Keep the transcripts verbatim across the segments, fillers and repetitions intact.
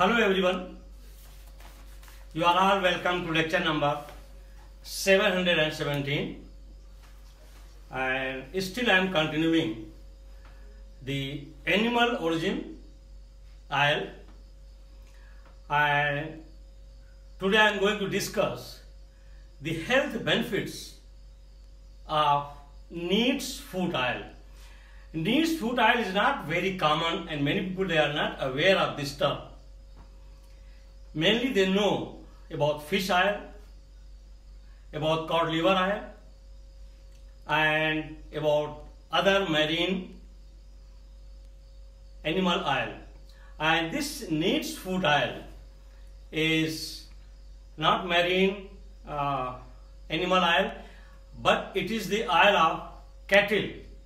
Hello everyone, you are all welcome to lecture number seven hundred seventeen, and still I am continuing the animal origin oil, and today I am going to discuss the health benefits of neats food oil. Neats food oil is not very common and many people they are not aware of this term. Mainly they know about fish oil, about cod liver oil, and about other marine animal oil. And this neats food oil is not marine uh, animal oil, but it is the oil of cattle.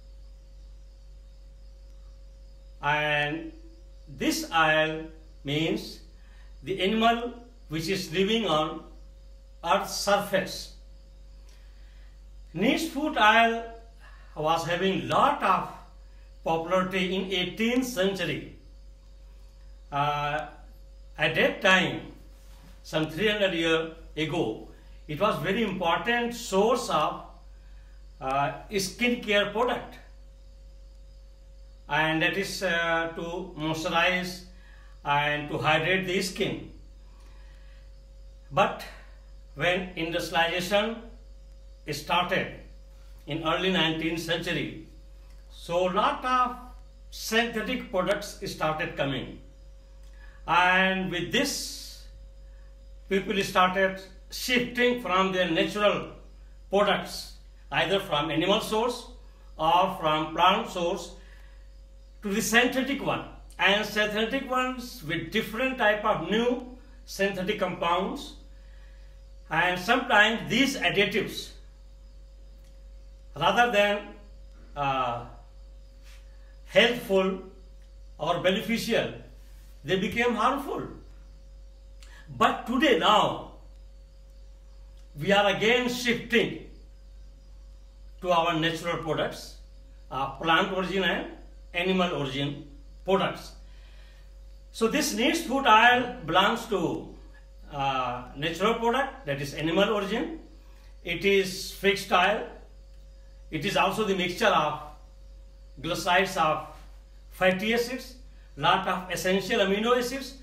And this oil means the animal which is living on Earth's surface. Neats food oil was having lot of popularity in eighteenth century. Uh, at that time, some three hundred years ago, it was very important source of uh, skincare product, and that is uh, to moisturize and to hydrate the skin. But when industrialization started in early nineteenth century, so lot of synthetic products started coming, and with this people started shifting from their natural products, either from animal source or from plant source, to the synthetic one, and synthetic ones with different type of new synthetic compounds, and sometimes these additives, rather than uh, helpful or beneficial, they became harmful. But today now we are again shifting to our natural products, uh, plant origin and animal origin products. So this neats food oil belongs to uh, natural product, that is animal origin. It is fixed oil. It is also the mixture of glycerides of fatty acids, lot of essential amino acids,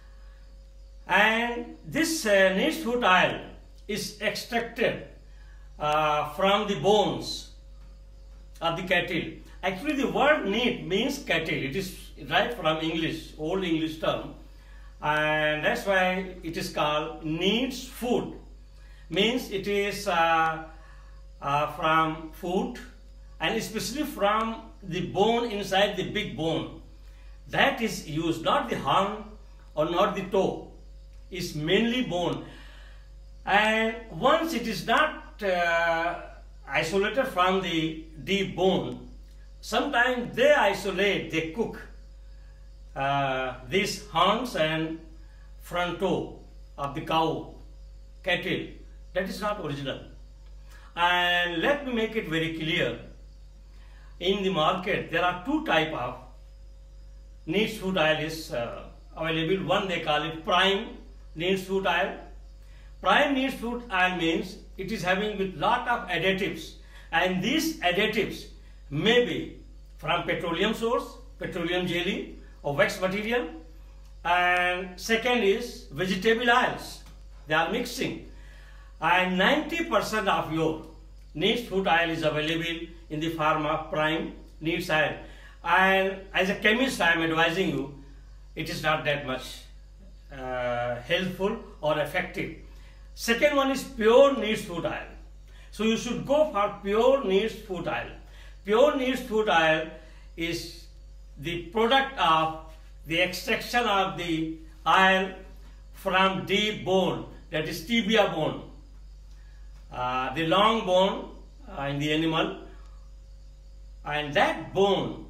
and this uh, neats food oil is extracted uh, from the bones of the cattle. Actually, the word neat means cattle. It is right from English, old English term, and that's why it is called neats food. Means it is uh, uh, from food, and especially from the bone inside the big bone. That is used, not the horn or not the toe. It's mainly bone. And once it is not uh, isolated from the deep bone, sometimes they isolate, they cook uh, these horns and front toe of the cow, cattle. That is not original. And let me make it very clear. In the market, there are two type of neats food oil is uh, available. One they call it prime neats food oil. Prime neats food oil means it is having with lot of additives, and these additives may be from petroleum source, petroleum jelly or wax material, and second is vegetable oils. They are mixing, and ninety percent of your neats food oil is available in the form of prime neats oil. And as a chemist, I am advising you, it is not that much uh, helpful or effective. Second one is pure neats food oil. So you should go for pure neats food oil. Pure neats food oil is the product of the extraction of the oil from deep bone, that is tibia bone, uh, the long bone uh, in the animal, and that bone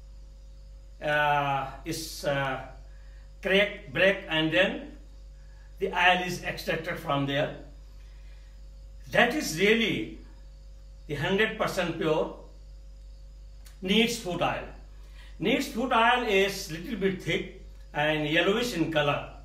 uh, is uh, cracked, break, and then the oil is extracted from there. That is really the one hundred percent pure neats food oil. Neats food oil is little bit thick and yellowish in color.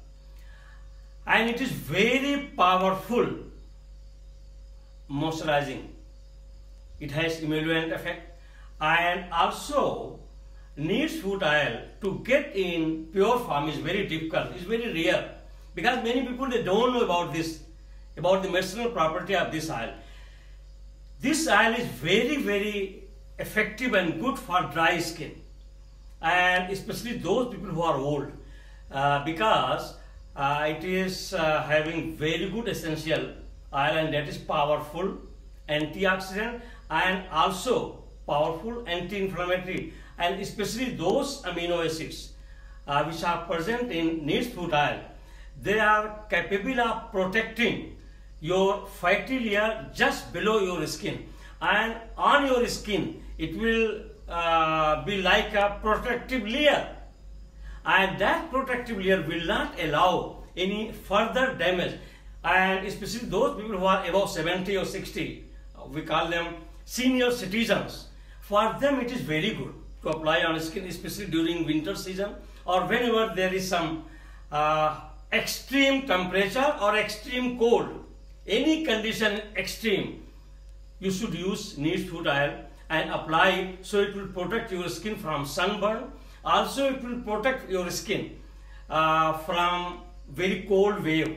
and it is very powerful moisturizing. It has emollient effect, and also needs food oil to get in pure form is very difficult. It's very rare because many people they don't know about this, about the medicinal property of this oil. This oil is very very effective and good for dry skin, and especially those people who are old, uh, because uh, it is uh, having very good essential oil, and that is powerful antioxidant and also powerful anti-inflammatory, and especially those amino acids uh, which are present in needs food oil, they are capable of protecting your fatty layer just below your skin, and on your skin it will uh, be like a protective layer, and that protective layer will not allow any further damage, and especially those people who are above seventy or sixty, we call them senior citizens. For them it is very good to apply on skin, especially during winter season or whenever there is some uh, extreme temperature or extreme cold. Any condition extreme, you should use needs food oil and apply it, so it will protect your skin from sunburn. Also it will protect your skin uh, from very cold wave.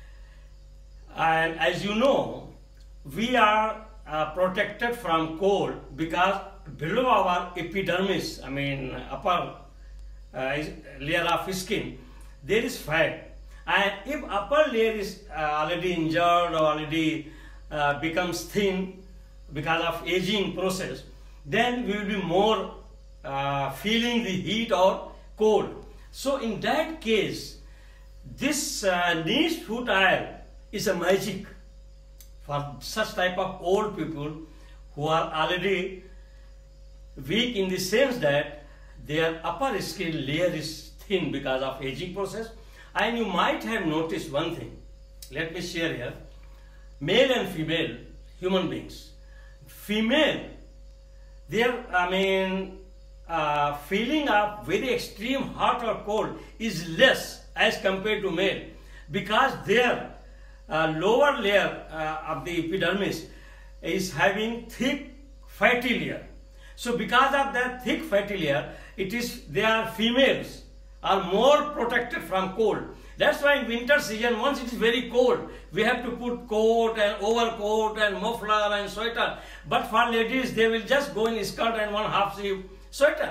And as you know, we are uh, protected from cold because below our epidermis, I mean upper uh, layer of skin, there is fat, and if upper layer is uh, already injured or already uh, becomes thin because of aging process, then we will be more uh, feeling the heat or cold. So in that case, this uh, needs food oil is a magic for such type of old people who are already weak in the sense that their upper skin layer is thin because of aging process. And you might have noticed one thing, let me share here, male and female human beings. Female, their I mean uh, feeling of very extreme hot or cold is less as compared to male, because their uh, lower layer uh, of the epidermis is having thick fatty layer. So because of that thick fatty layer, it is they are females are more protected from cold. That's why in winter season, once it is very cold, we have to put coat and overcoat and muffler and sweater. But for ladies, they will just go in skirt and one half sleeve sweater,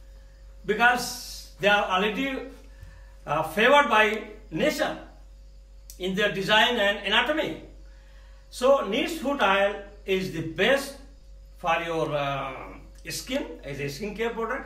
because they are already uh, favored by nature in their design and anatomy. So needs food oil is the best for your uh, skin as a skincare product.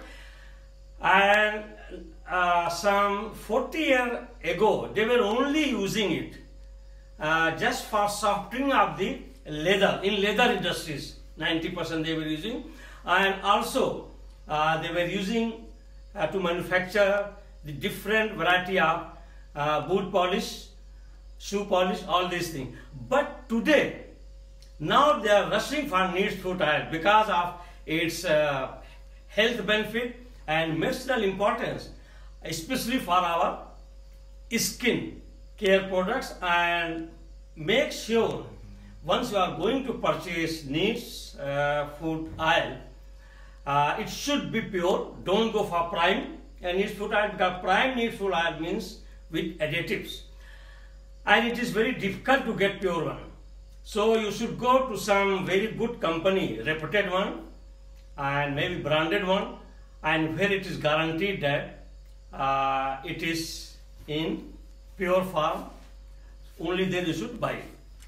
And uh, some forty years ago, they were only using it uh, just for softening of the leather, in leather industries, ninety percent they were using, and also uh, they were using uh, to manufacture the different variety of uh, boot polish, shoe polish, all these things. But today, now they are rushing for needs food oil because of its uh, health benefit and medicinal importance, especially for our skin care products. And make sure once you are going to purchase needs uh, food oil, uh, it should be pure. Don't go for prime and needs food oil, because prime needs food oil means with additives, and it is very difficult to get pure one. So you should go to some very good company, reputed one, and maybe branded one, and where it is guaranteed that uh, it is in pure form, only then you should buy it.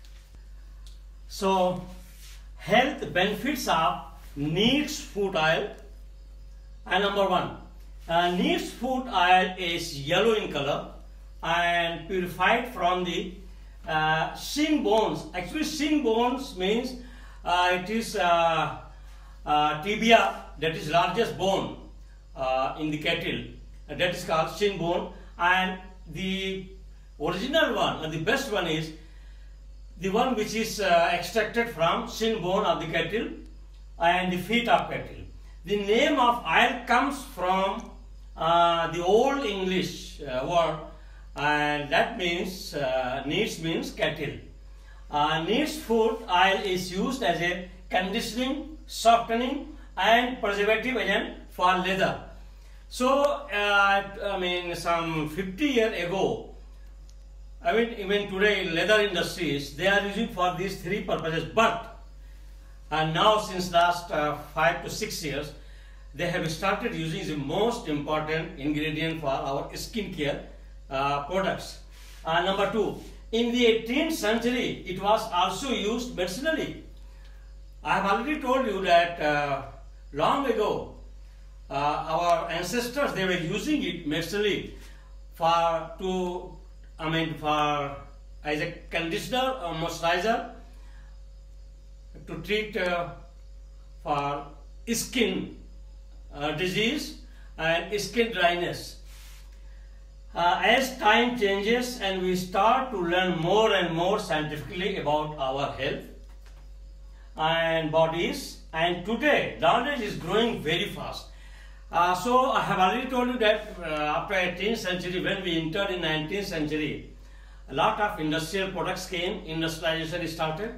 So health benefits of needs food oil. And number one, uh, needs food oil is yellow in color and purified from the uh, shin bones. Actually, shin bones means uh, it is uh, uh, tibia, that is largest bone uh, in the cattle, uh, that is called shin bone. And the original one and the best one is the one which is uh, extracted from shin bone of the cattle and the feet of cattle. The name of oil comes from uh, the old English uh, word and that means uh, needs means cattle. Uh, needs food oil is used as a conditioning, softening and preservative agent for leather. So uh, I mean some fifty years ago, I mean even today in leather industries they are using for these three purposes, but and now since last uh, five to six years they have started using the most important ingredient for our skin care uh, products. Uh, number two, in the eighteenth century it was also used medicinally. I have already told you that uh, long ago uh, our ancestors, they were using it medicinally for to I mean for as a conditioner or moisturizer, to treat uh, for skin uh, disease and skin dryness. Uh, as time changes and we start to learn more and more scientifically about our health and bodies, and today knowledge is growing very fast. Uh, so I have already told you that uh, after eighteenth century, when we entered in nineteenth century, a lot of industrial products came, industrialization started,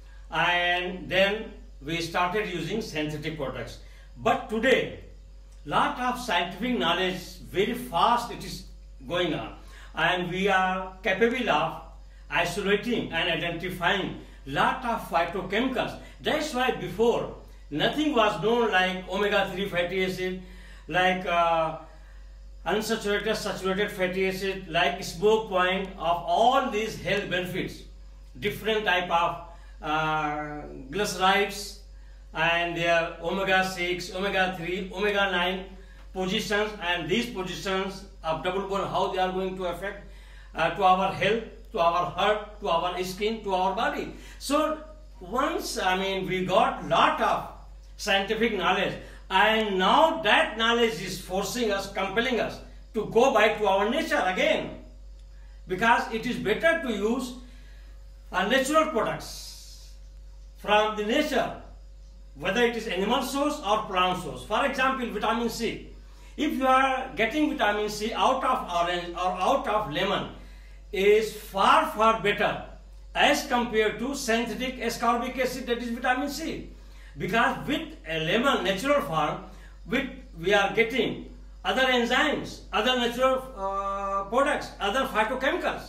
and then we started using synthetic products. But today, lot of scientific knowledge, very fast it is going on, and we are capable of isolating and identifying lot of phytochemicals. That's why before nothing was known like omega three fatty acid, like uh, unsaturated saturated fatty acid, like smoke point, of all these health benefits, different type of uh, glycerides and their omega six, omega three, omega nine positions, and these positions of double bond, how they are going to affect uh, to our health, to our heart, to our skin, to our body. So once I mean we got lot of scientific knowledge, and now that knowledge is forcing us, compelling us to go back to our nature again, because it is better to use uh, natural products from the nature, whether it is animal source or plant source. For example, vitamin C. If you are getting vitamin C out of orange or out of lemon, is far far better as compared to synthetic ascorbic acid, that is vitamin C. Because with a lemon natural form, with we are getting other enzymes, other natural uh, products, other phytochemicals.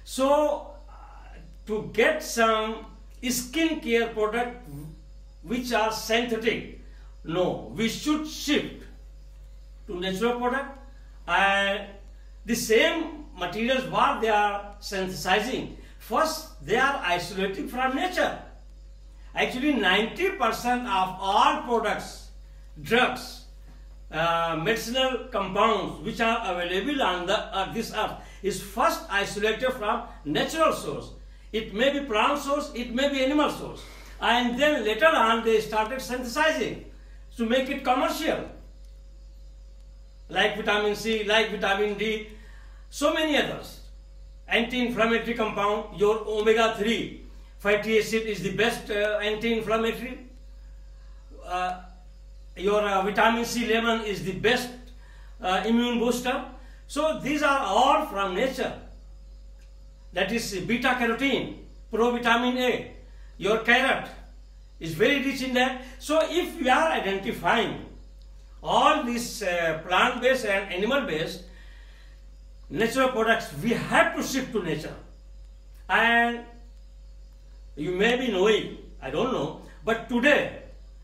So uh, to get some skin care product which are synthetic, no, we should shift to natural product, and the same materials what they are synthesizing, first they are isolating from nature. Actually ninety percent of all products, drugs, uh, medicinal compounds which are available on the, uh, this earth is first isolated from natural source. It may be plant source, it may be animal source, and then later on they started synthesizing to make it commercial, like vitamin C, like vitamin D, so many others. Anti-inflammatory compound, your omega three fatty acid is the best uh, anti-inflammatory. Uh, your uh, vitamin C lemon is the best uh, immune booster. So these are all from nature. That is beta carotene, provitamin A. Your carrot is very rich in that. So if we are identifying all these uh, plant-based and animal-based natural products, we have to shift to nature. And you may be knowing, I don't know, but today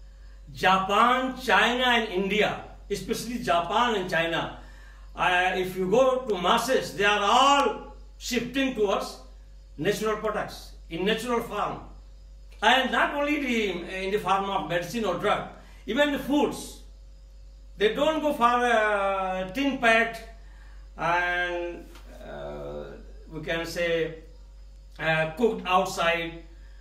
Japan, China and India, especially Japan and China, uh, if you go to masses, they are all shifting towards natural products in natural form. And not only the, in the form of medicine or drug, even the foods. They don't go for uh, tin packed and uh, we can say uh, cooked outside.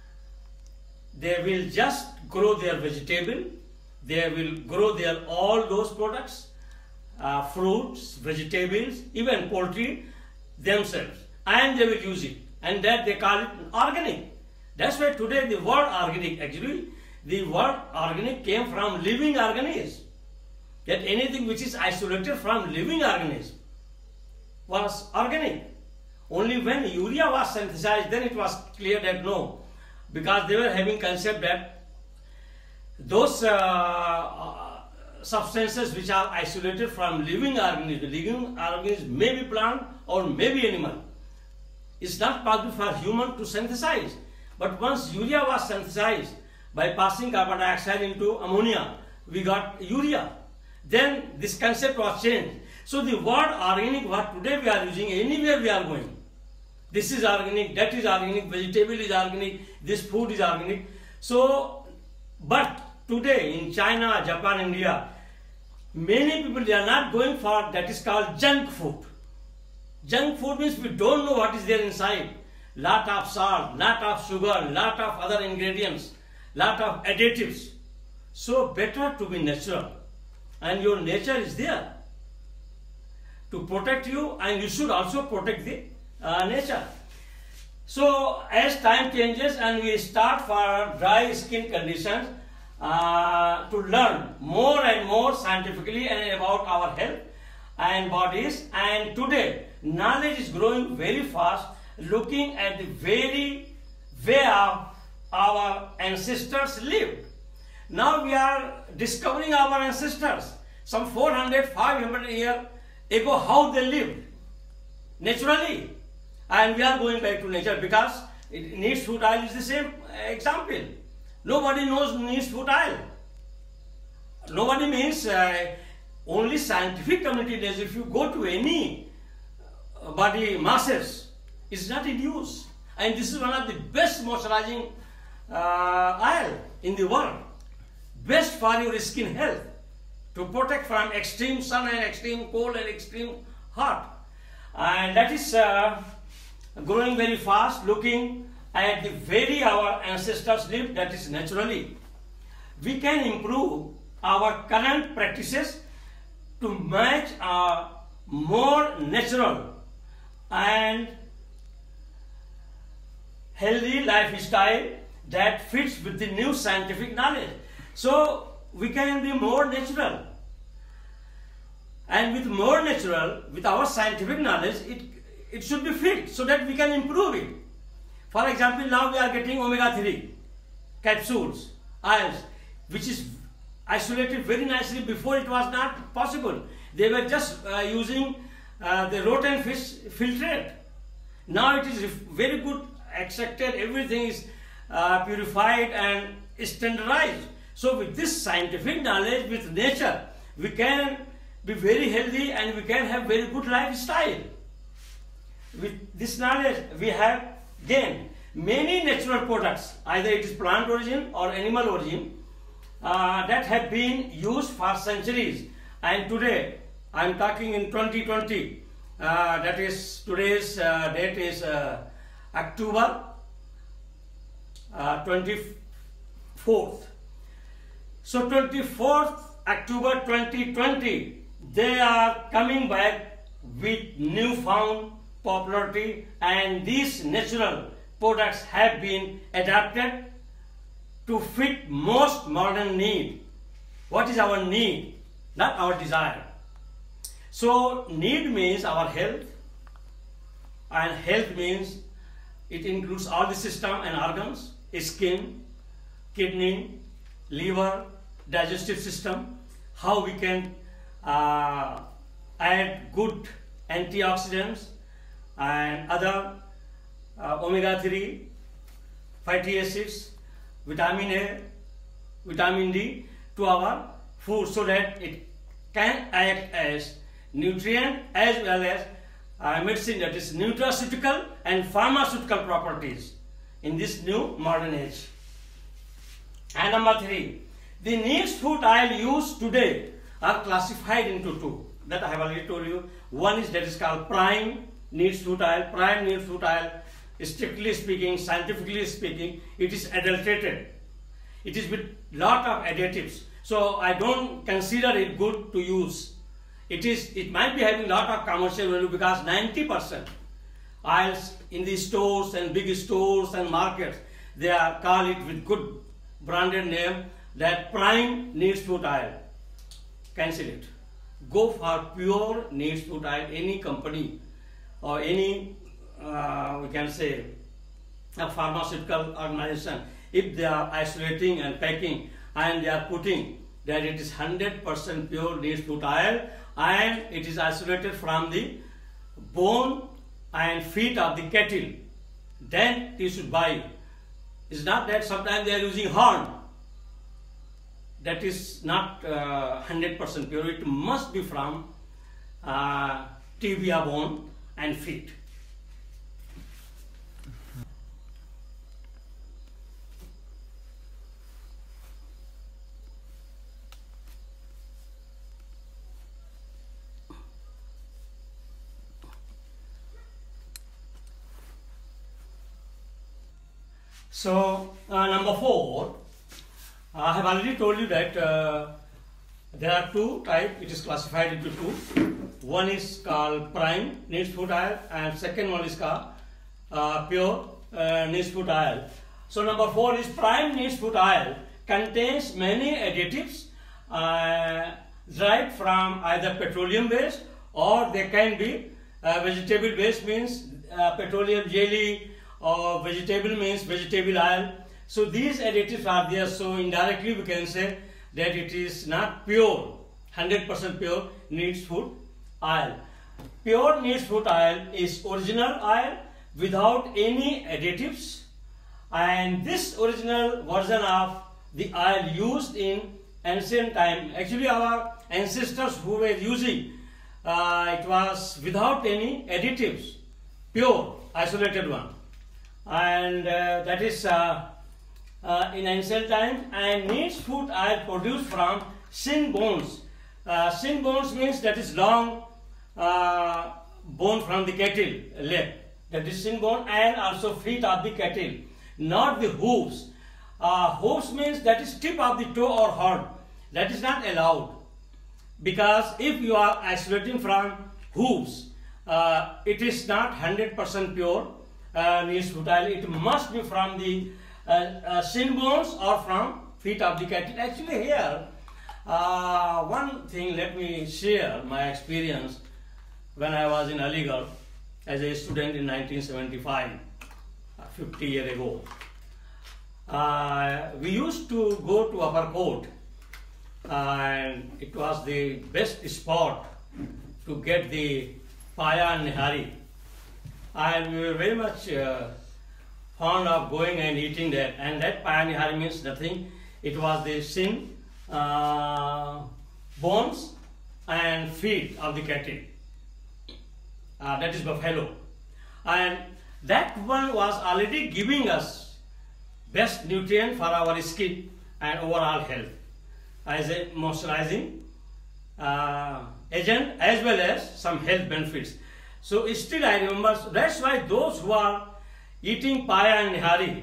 They will just grow their vegetable, they will grow their all those products, uh, fruits, vegetables, even poultry themselves, and they will use it, and that they call it organic. That's why today the word organic, actually the word organic came from living organism. That anything which is isolated from living organism was organic. Only when urea was synthesized, then it was clear that no, because they were having concept that those uh, uh, substances which are isolated from living organisms, living organisms may be plant or may be animal. It's not possible for human to synthesize. But once urea was synthesized by passing carbon dioxide into ammonia, we got urea. Then this concept was changed. So the word organic, what today we are using, anywhere we are going, this is organic, that is organic, vegetable is organic, this food is organic. So, but today in China, Japan, India, many people, they are not going for that is called junk food. Junk food means we don't know what is there inside. Lot of salt, lot of sugar, lot of other ingredients, lot of additives. So better to be natural. And your nature is there to protect you, and you should also protect the uh, nature. So as time changes and we start for dry skin conditions, uh, to learn more and more scientifically and about our health and bodies, and today knowledge is growing very fast, looking at the very way of our ancestors lived. Now we are discovering our ancestors some four hundred, five hundred years ago, how they lived naturally, and we are going back to nature because it needs futile is the same example. Nobody knows needs futile. Nobody means uh, only scientific community does. If you go to any body masses, it's not in use, and this is one of the best moisturizing uh, oil in the world, best for your skin health, to protect from extreme sun and extreme cold and extreme hot. And that is uh, growing very fast, looking at the very our ancestors lived, that is naturally. We can improve our current practices to match a more natural and healthy lifestyle that fits with the new scientific knowledge. So we can be more natural, and with more natural, with our scientific knowledge, it, it should be fit so that we can improve it. For example, now we are getting omega three capsules, oils, which is isolated very nicely. Before it was not possible. They were just uh, using uh, the rotten fish filtrate. Now it is very good extracted, everything is uh, purified and standardized. So with this scientific knowledge, with nature, we can be very healthy and we can have very good lifestyle. With this knowledge, we have gained many natural products, either it is plant origin or animal origin, uh, that have been used for centuries. And today, I am talking in twenty twenty, uh, that is today's uh, date is uh, October uh, twenty-fourth. So twenty-fourth October twenty twenty, they are coming back with newfound popularity, and these natural products have been adapted to fit most modern need. What is our need? Not our desire. So need means our health, and health means it includes all the system and organs, skin, kidney, liver, digestive system, how we can uh, add good antioxidants and other uh, omega three, fatty acids, vitamin A, vitamin D to our food, so that it can act as nutrient as well as uh, medicine, that is nutraceutical and pharmaceutical properties in this new modern age. And number three, the needs food oil used today are classified into two, that I have already told you. One is that is called prime needs food oil. Prime needs food oil, strictly speaking, scientifically speaking, it is adulterated. It is with lot of additives. So I don't consider it good to use. It is. It might be having lot of commercial value because ninety percent oils in the stores and big stores and markets, they are call it with good branded name that prime needs food oil. Cancel it. Go for pure needs food oil. Any company or any uh, we can say a pharmaceutical organization, if they are isolating and packing and they are putting that it is one hundred percent pure neat's foot oil and it is isolated from the bone and feet of the cattle, then you should buy. It's not that sometimes they are using horn. That is not uh, one hundred percent pure. It must be from uh, tibia bone and feet. So uh, number four, I have already told you that uh, there are two types. It is classified into two. One is called prime neat's foot oil and second one is called uh, pure uh, neat's foot oil. So number four is prime neat's foot oil contains many additives uh, derived from either petroleum based or they can be uh, vegetable based, means uh, petroleum jelly, or vegetable means vegetable oil. So these additives are there, so indirectly we can say that it is not pure, one hundred percent pure neat's foot oil. Pure neat's foot oil is original oil without any additives, and this original version of the oil used in ancient time, actually our ancestors who were using, uh, it was without any additives, pure, isolated one. And uh, that is uh, uh, in ancient times, and neat's foot oil produced from shin bones. Uh, shin bones means that is long uh, bone from the cattle leg, that is shin bone, and also feet of the cattle, not the hooves. Uh, hooves means that is tip of the toe or horn. That is not allowed, because if you are isolating from hooves, uh, it is not one hundred percent pure uh, neat's foot oil. It must be from the uh, uh, shin bones or from feet of the cattle. Actually here, uh, one thing, let me share my experience when I was in Aligarh as a student in nineteen seventy-five, fifty years ago. Uh, we used to go to Upper Court, and it was the best spot to get the paya and nihari, and we were very much uh, fond of going and eating that. And that paya and nihari means nothing. It was the shin, uh, bones and feet of the cattle. Uh, that is buffalo, and that one was already giving us best nutrient for our skin and overall health as a moisturizing uh, agent, as well as some health benefits. So still I remember, so that's why those who are eating paya and nihari,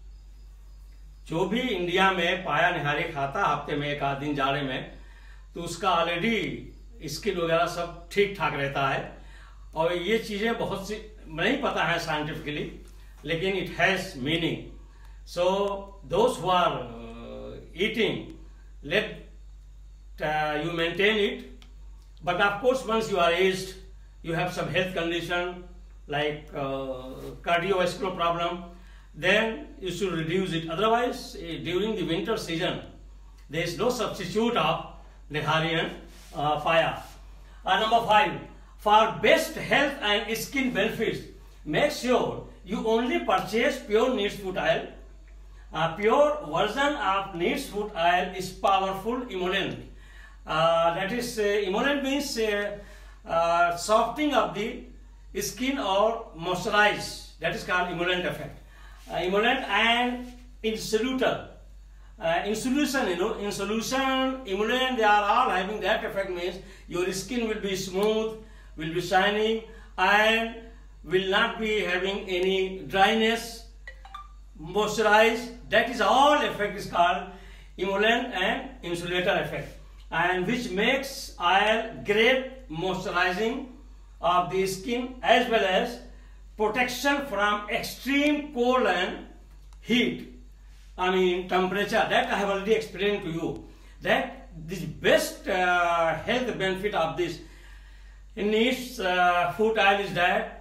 जो भी India में पाया निहारी खाता हफ्ते में एक आध दिन जाड़े में, तो उसका ऑलरेडी स्किन वगैरह सब ठीक ठाक रहता है. और ये चीज़ें बहुत सी नहीं पता है साइंटिफिकली, लेकिन it has meaning. So those who are uh, eating, let uh, you maintain it. But of course, once you are aged, you have some health condition like uh, cardiovascular problem, then you should reduce it. Otherwise, uh, during the winter season, there is no substitute of nihari and uh, fire. Uh, number five, for best health and skin benefits, make sure you only purchase pure neat's foot oil. A pure version of neat's foot oil is powerful emollient. Uh, that is, uh, emollient means uh, uh, softening of the skin or moisturize. That is called emollient effect. Uh, emollient and insoluble. Uh, in solution, you know, in solution, emollient, they are all having that effect, means your skin will be smooth, will be shining, and will not be having any dryness, moisturize. That is all effect is called emollient and insulator effect, and which makes oil great moisturizing of the skin as well as protection from extreme cold and heat. I mean temperature. That I have already explained to you. That the best uh, health benefit of this neat's uh, foot oil is that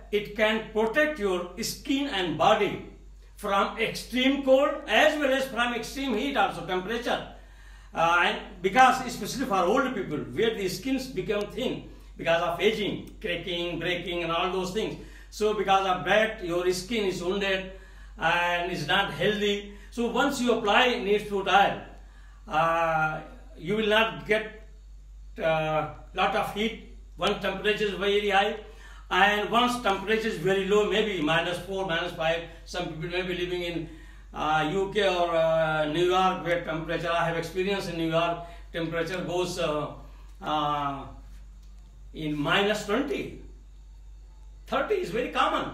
it can protect your skin and body from extreme cold as well as from extreme heat also, temperature. Uh, and because especially for old people where the skins become thin because of aging, cracking, breaking and all those things. So because of that your skin is wounded and is not healthy. So once you apply neem fruit oil, uh, you will not get uh, lot of heat. Once temperature is very high, and once temperature is very low, maybe minus four, minus five, some people may be living in uh, U K or uh, New York where temperature, I have experience in New York, temperature goes uh, uh, in minus twenty. thirty is very common.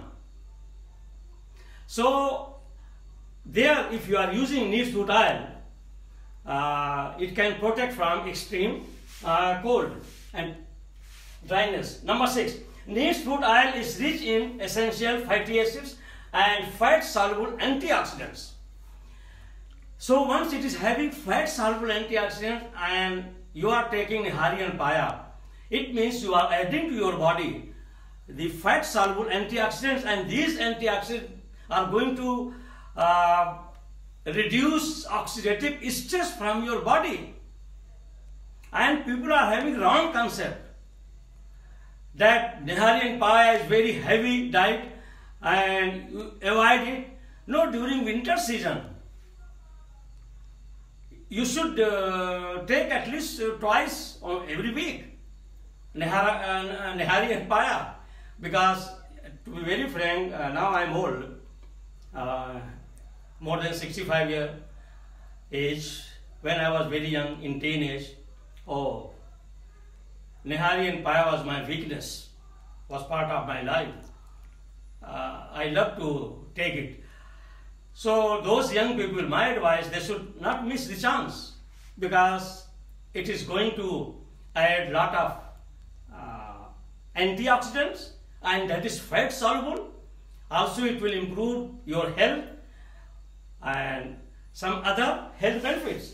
So there, if you are using neem fruit oil, uh, it can protect from extreme uh, cold and dryness. Number six, neem fruit oil is rich in essential fatty acids and fat-soluble antioxidants. So once it is having fat-soluble antioxidants and you are taking Nihari and Paya, it means you are adding to your body the fat-soluble antioxidants, and these antioxidants are going to uh, reduce oxidative stress from your body. And people are having wrong concept that Nihari and Paya is very heavy diet and you avoid it. No, during winter season, you should uh, take at least uh, twice on every week Nihari, uh, Nihari and Paya, because to be very frank, uh, now I am old, uh, more than sixty-five year age. When I was very young, in teenage, oh, Nihari and Paya was my weakness, was part of my life. Uh, I love to take it. So those young people, my advice, they should not miss the chance, because it is going to add lot of uh, antioxidants, and that is fat soluble. Also it will improve your health and some other health benefits.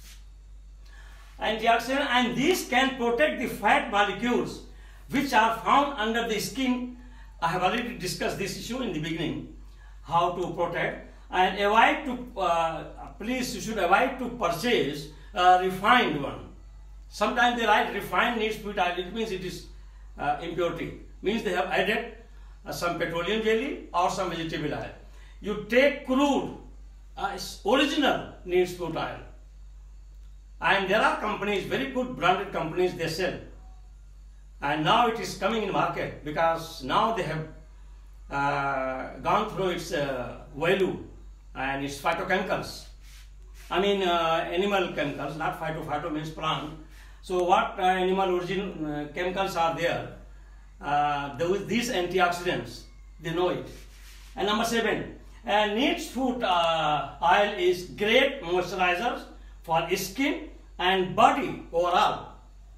Antioxidant, and these can protect the fat molecules which are found under the skin. I have already discussed this issue in the beginning, how to protect, and avoid to, uh, please you should avoid to purchase a refined one. Sometimes they write refined neem fruit oil, it means it is uh, impurity, means they have added uh, some petroleum jelly or some vegetable oil. You take crude, uh, original neem fruit oil. And there are companies, very good branded companies, they sell. And now it is coming in market because now they have uh, gone through its uh, value and its phytochemicals. I mean uh, animal chemicals, not phyto, phyto means plant. So what uh, animal origin uh, chemicals are there? Uh, those, these antioxidants, they know it. And number seven, uh, neem fruit uh, oil is great moisturizer for skin and body overall.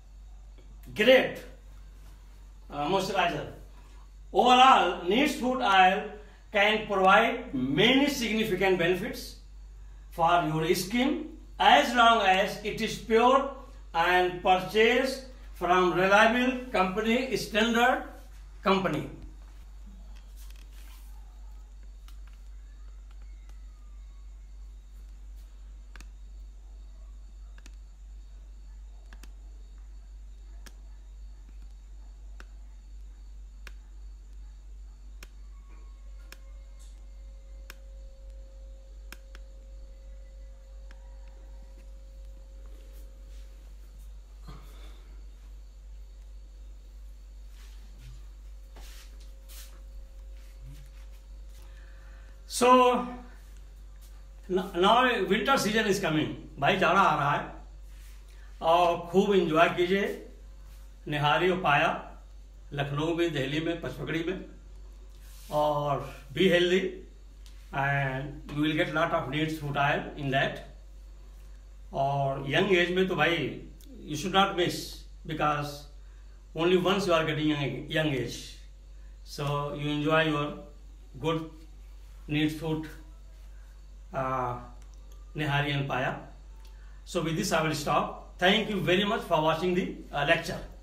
Great uh, moisturizer. Overall, neem fruit oil can provide many significant benefits for your skin as long as it is pure and purchased from reliable company, standard company. So now winter season is coming. भाई जाड़ा आ रहा है और खूब enjoy कीजिए निहारी और पाया लखनऊ में, दिल्ली में, पचपकड़ी में, और be healthy and you will get lot of needs fruit oil in that. और यंग एज में तो भाई you should not miss because only once you are getting young age. So you enjoy your good neem fruit uh, Nihari and Paya. So with this I will stop. Thank you very much for watching the uh, lecture.